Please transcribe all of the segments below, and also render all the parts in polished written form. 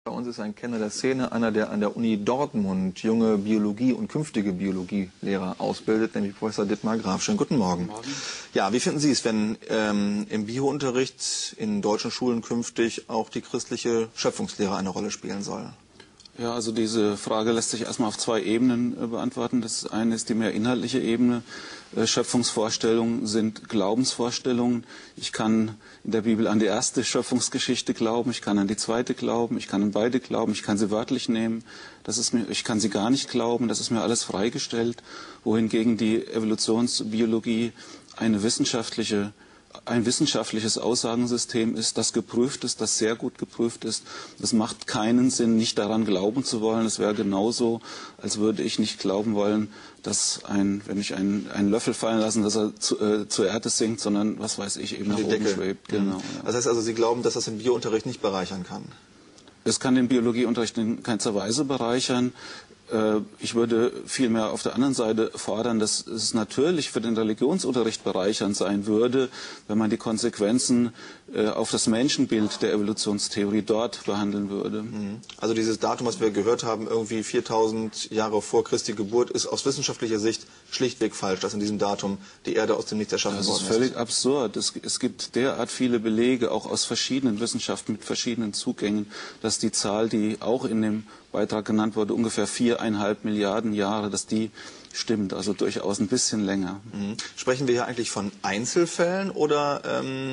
Bei uns ist ein Kenner der Szene, einer, der an der Uni Dortmund junge Biologie- und künftige Biologielehrer ausbildet, nämlich Professor Dittmar Graf. Schönen guten Morgen. Guten Morgen. Ja, wie finden Sie es, wenn im Biounterricht in deutschen Schulen künftig auch die christliche Schöpfungslehre eine Rolle spielen soll? Ja, also diese Frage lässt sich erstmal auf zwei Ebenen beantworten. Das eine ist die mehr inhaltliche Ebene. Schöpfungsvorstellungen sind Glaubensvorstellungen. Ich kann in der Bibel an die erste Schöpfungsgeschichte glauben, ich kann an die zweite glauben, ich kann an beide glauben, ich kann sie wörtlich nehmen, ich kann sie gar nicht glauben, das ist mir alles freigestellt, wohingegen die Evolutionsbiologie ein wissenschaftliches Aussagensystem ist, das geprüft ist, das sehr gut geprüft ist. Es macht keinen Sinn, nicht daran glauben zu wollen. Es wäre genauso, als würde ich nicht glauben wollen, dass wenn ich einen Löffel fallen lasse, dass er zur Erde sinkt, sondern, was weiß ich, eben nach oben schwebt. Genau, ja. Das heißt also, Sie glauben, dass das den Biounterricht nicht bereichern kann? Es kann den Biologieunterricht in keinster Weise bereichern. Ich würde vielmehr auf der anderen Seite fordern, dass es natürlich für den Religionsunterricht bereichernd sein würde, wenn man die Konsequenzen auf das Menschenbild der Evolutionstheorie dort behandeln würde. Also dieses Datum, was wir gehört haben, irgendwie 4000 Jahre vor Christi Geburt, ist aus wissenschaftlicher Sicht schlichtweg falsch, dass in diesem Datum die Erde aus dem Nichts erschaffen worden ist. Das ist völlig absurd. Es gibt derart viele Belege, auch aus verschiedenen Wissenschaften mit verschiedenen Zugängen, dass die Zahl, die auch in dem Beitrag genannt wurde, ungefähr 4,5 Milliarden Jahre, dass die stimmt, also durchaus ein bisschen länger. Sprechen wir hier eigentlich von Einzelfällen oder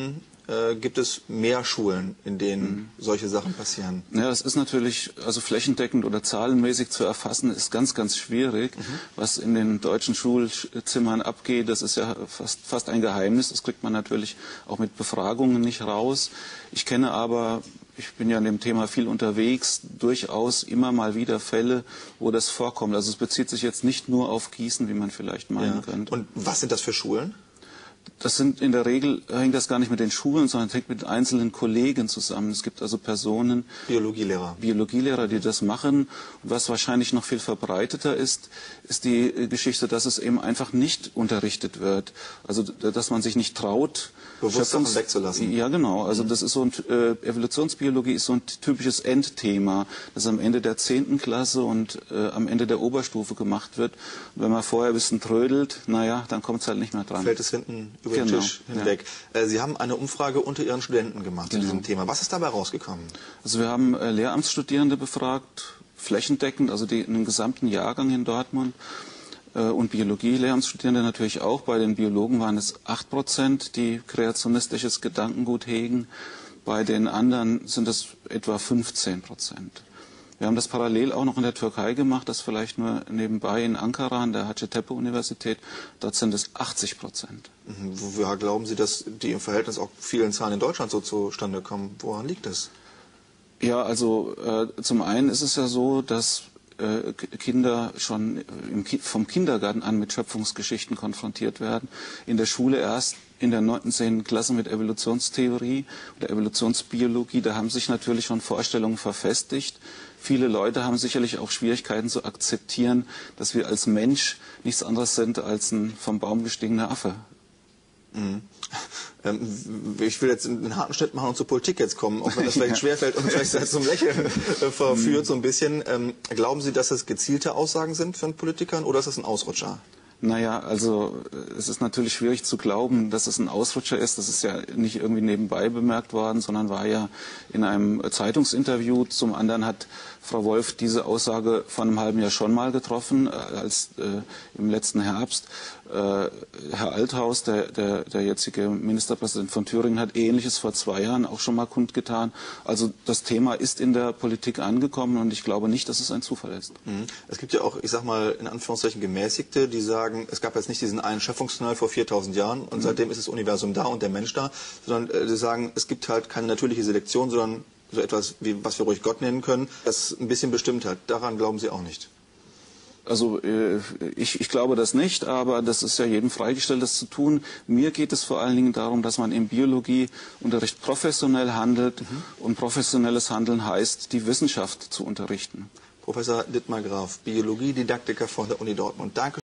gibt es mehr Schulen, in denen solche Sachen passieren? Ja, das ist natürlich, also flächendeckend oder zahlenmäßig zu erfassen, ist ganz, ganz schwierig. Was in den deutschen Schulzimmern abgeht, das ist ja fast ein Geheimnis. Das kriegt man natürlich auch mit Befragungen nicht raus. Ich kenne aber, ich bin ja in dem Thema viel unterwegs, durchaus immer mal wieder Fälle, wo das vorkommt. Also es bezieht sich jetzt nicht nur auf Gießen, wie man vielleicht meinen könnte. Und was sind das für Schulen? Das sind in der Regel, hängt das gar nicht mit den Schulen, sondern hängt mit einzelnen Kollegen zusammen. Es gibt also Personen, Biologielehrer, die das machen. Und was wahrscheinlich noch viel verbreiteter ist, ist die Geschichte, dass es eben einfach nicht unterrichtet wird. Also, dass man sich nicht traut, bewusst Sachen wegzulassen. Ja, genau. Also das ist so Evolutionsbiologie ist so ein typisches Endthema, das am Ende der 10. Klasse und am Ende der Oberstufe gemacht wird. Und wenn man vorher ein bisschen trödelt, naja, dann kommt es halt nicht mehr dran. Fällt es hinten über den Tisch hinweg. Ja. Sie haben eine Umfrage unter Ihren Studenten gemacht zu diesem Thema. Was ist dabei rausgekommen? Also wir haben Lehramtsstudierende befragt, flächendeckend, also in einem gesamten Jahrgang in Dortmund. Und Biologie-Lehramtsstudierende natürlich auch. Bei den Biologen waren es 8%, die kreationistisches Gedankengut hegen. Bei den anderen sind es etwa 15%. Wir haben das parallel auch noch in der Türkei gemacht, das vielleicht nur nebenbei in Ankara an der Hacettepe-Universität. Dort sind es 80%. Woher glauben Sie, dass die im Verhältnis auch vielen Zahlen in Deutschland so zustande kommen? Woran liegt das? Ja, also zum einen ist es ja so, dass Kinder schon vom Kindergarten an mit Schöpfungsgeschichten konfrontiert werden. In der Schule erst in der 9. und 10. Klasse mit Evolutionstheorie oder Evolutionsbiologie. Da haben sich natürlich schon Vorstellungen verfestigt. Viele Leute haben sicherlich auch Schwierigkeiten zu akzeptieren, dass wir als Mensch nichts anderes sind als ein vom Baum gestiegener Affe. Ich will jetzt einen harten Schnitt machen und zur Politik jetzt kommen, auch wenn das vielleicht schwerfällt und vielleicht zum Lächeln verführt so ein bisschen. Glauben Sie, dass das gezielte Aussagen sind von Politikern oder ist das ein Ausrutscher? Naja, also es ist natürlich schwierig zu glauben, dass es ein Ausrutscher ist. Das ist ja nicht irgendwie nebenbei bemerkt worden, sondern war ja in einem Zeitungsinterview. Zum anderen hat Frau Wolf diese Aussage vor einem halben Jahr schon mal getroffen, als im letzten Herbst. Herr Althaus, der jetzige Ministerpräsident von Thüringen, hat Ähnliches vor 2 Jahren auch schon mal kundgetan. Also das Thema ist in der Politik angekommen und ich glaube nicht, dass es ein Zufall ist. Es gibt ja auch, ich sag mal, in Anführungszeichen Gemäßigte, die sagen, es gab jetzt nicht diesen einen Schöpfungsknall vor 4000 Jahren und seitdem ist das Universum da und der Mensch da, sondern die sagen, es gibt halt keine natürliche Selektion, sondern so etwas, wie was wir ruhig Gott nennen können, das ein bisschen bestimmt hat. Daran glauben Sie auch nicht? Also ich glaube das nicht, aber das ist ja jedem freigestellt, das zu tun. Mir geht es vor allen Dingen darum, dass man im Biologieunterricht professionell handelt und professionelles Handeln heißt, die Wissenschaft zu unterrichten. Professor Dittmar Graf, Biologiedidaktiker von der Uni Dortmund. Danke.